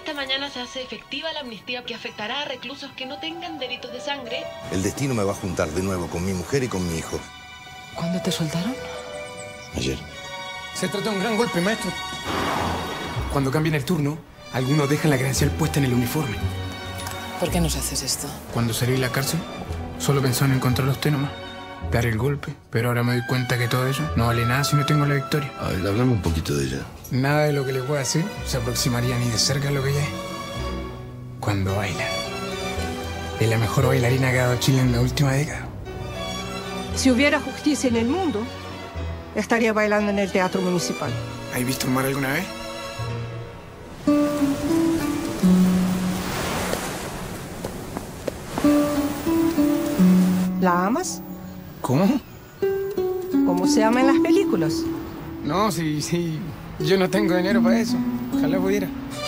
esta mañana se hace efectiva la amnistía que afectará a reclusos que no tengan delitos de sangre. El destino me va a juntar de nuevo con mi mujer y con mi hijo. ¿Cuándo te soltaron? Ayer. Se trata de un gran golpe, maestro. Cuando cambien el turno, algunos dejan la credencial puesta en el uniforme. ¿Por qué nos haces esto? Cuando salí de la cárcel, solo pensaba en encontrar a usted nomás. Dar el golpe. Pero ahora me doy cuenta que todo eso no vale nada si no tengo la victoria. A ver, hablame un poquito de ella. Nada de lo que le pueda hacer se aproximaría ni de cerca a lo que ella es. Cuando baila. Es la mejor bailarina que ha dado Chile en la última década. Si hubiera justicia en el mundo, estaría bailando en el Teatro Municipal. ¿Has visto el mar alguna vez? ¿La amas? ¿Cómo? Como se ama en las películas. No, sí. Yo no tengo dinero para eso. Ojalá pudiera.